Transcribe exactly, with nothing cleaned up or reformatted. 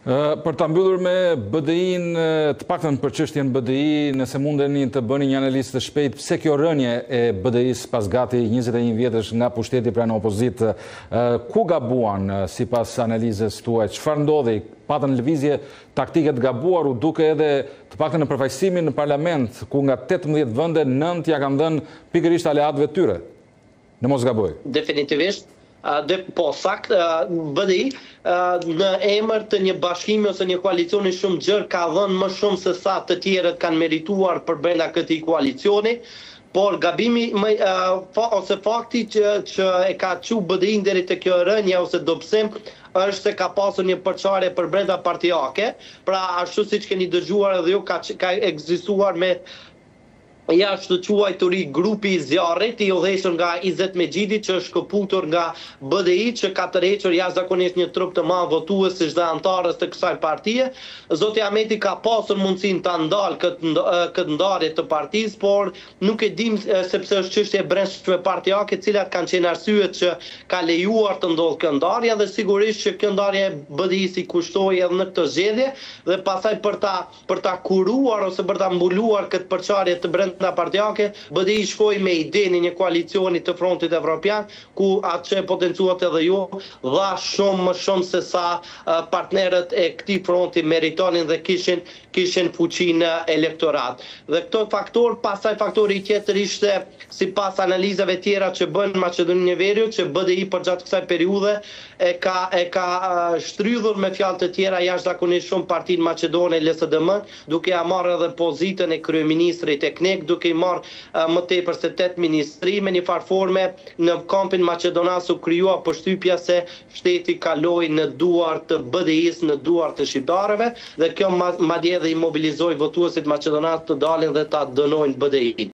Për ta mbyllur me B D I-n, të paktën për çështjen B D I, nëse mundeni të bëni një analizë të shpejtë, pse kjo rënje e B D I-s pas gati njëzet e një vjetësh nga pushteti pranë opozitë, ku gabuan sipas analizës tuaj? Çfarë ndodhi? Patën lëvizje taktike të gabuar, u duke edhe të paktën në përfaqësimin në parlament, ku nga tetëmbëdhjetë vende, nëntë ja kanë dhënë pikërisht aleatëve të tyre. Në mos gaboj. Definitivisht. Dhe po sakt, B D I në emër të një bashkimi ose një koalicioni shumë gjerë ka dhënë më shumë se sa të tjerët kanë merituar për brenda këtij koalicioni, por gabimi më, ose fakti që, që e ka çu B D I deri te kjo rënje ose dobësim është se ka pasur një përçarje për brenda partijake, pra ashtu siç keni dëgjuar edhe ju ka, ka ekzistuar me jashtë të quajturi grupi i zjarrit i udhëhequr nga Izet Mexhidi, që është shkëputur nga B D I, që ka tërhequr jashtëzakonisht një trup të madh votuesish dhe antarës të kësaj partie. Zoti Ahmeti ka pasur mundësinë ta ndalë këtë këtë ndarje të partisë, por nuk e dim sepse është çështje e brendshme partijake, cilat kanë qenë arsyet që ka lejuar të ndodhë kjo ndarje, dhe sigurisht që kjo ndarje B D I-s i kushtoi edhe në këtë zgjedhje, dhe pastaj për ta për ta kuruar ose për ta mbuluar këtë përçarje të brendshme nga partijake, B D I shkoi me idenë një koalicioni të Frontit Evropian, ku atë që potencuat edhe ju, dha shumë më shumë se sa partnerët e këtij fronti meritonin dhe kishin kishin fuqinë elektorat. Dhe këto faktor, pastaj faktori tjetër ishte, sipas analizave tjera që bën Maqedoni e Veriut, që B D I përgjatë kësaj periudhe e ka e ka shtrydhur me fjalë të tjera jashtëzakonisht shumë partinë maqedone L S D M, duke ja marrë edhe pozitën e kryeministrit teknik, duke i marrë uh, më tepër se tetë ministri, me një farforme në kampin maqedonas u krijua përshtypja se shteti kaloi në duart të B D I-s, në duart të shqiptarëve, dhe kjo madje edhe i mobilizoi votuesit maqedonas të dalin dhe ta dënojnë B D I-n.